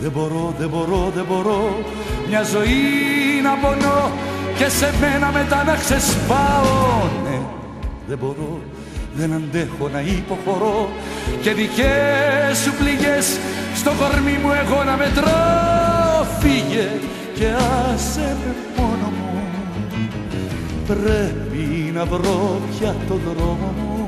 Δεν μπορώ, δεν μπορώ, δεν μπορώ μια ζωή να πονώ και σε μένα μετά να ξεσπάω. Ναι, δεν μπορώ, δεν αντέχω να υποχωρώ και δικές σου πληγές στο κορμί μου εγώ να μετρώ. Φύγε και άσε με μόνο μου, πρέπει να βρω πια το δρόμο μου.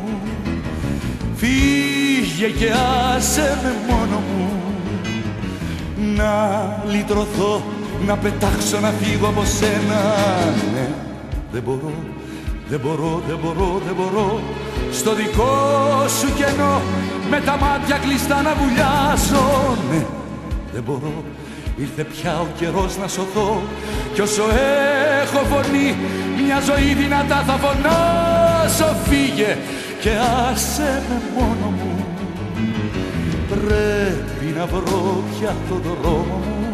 Φύγε και άσε με μόνο μου, να λυτρωθώ, να πετάξω, να φύγω από σένα. Ναι, δεν μπορώ, δεν μπορώ, δεν μπορώ, δεν μπορώ στο δικό σου κενό με τα μάτια κλειστά να βουλιάσω. Ναι, δεν μπορώ, ήρθε πια ο καιρός να σωθώ κι όσο έχω φωνή μια ζωή δυνατά θα φωνάσω. Φύγε και άσε με μόνο μου, πρέπει να βρω πια το δρόμο μου.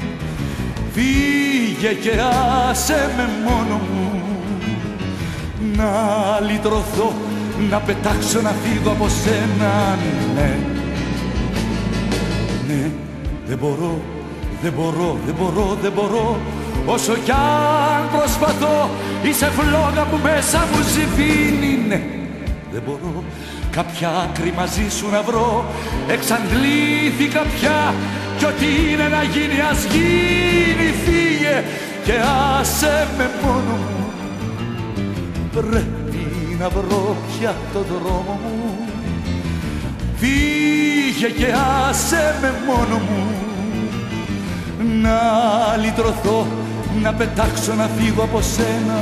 Φύγε και άσε με μόνο μου, να λυτρωθώ, να πετάξω, να φύγω από σένα. Ναι, ναι, δεν μπορώ, δεν μπορώ, δεν μπορώ, δεν μπορώ όσο κι αν προσπαθώ είσαι φλόγα που μέσα μου ζυφίνει. Ναι, δεν μπορώ κάποια άκρη μαζί σου να βρω, εξαντλήθηκα πια κι ό,τι είναι να γίνει ας γίνει. Φύγε και άσε με μόνο μου, πρέπει να βρω πια το δρόμο μου. Φύγε και άσε με μόνο μου, να λυτρωθώ, να πετάξω, να φύγω από σένα.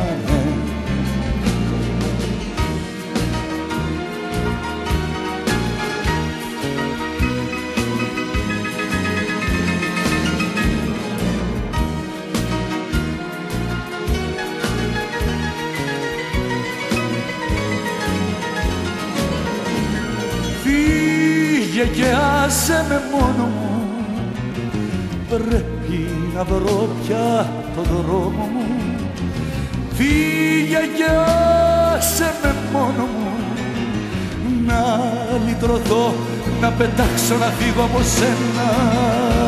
Φύγε και άσε με μόνο μου, πρέπει να βρω πια το δρόμο μου. Φύγε και άσε με μόνο μου, να λυτρωθώ, να πετάξω, να φύγω από σένα.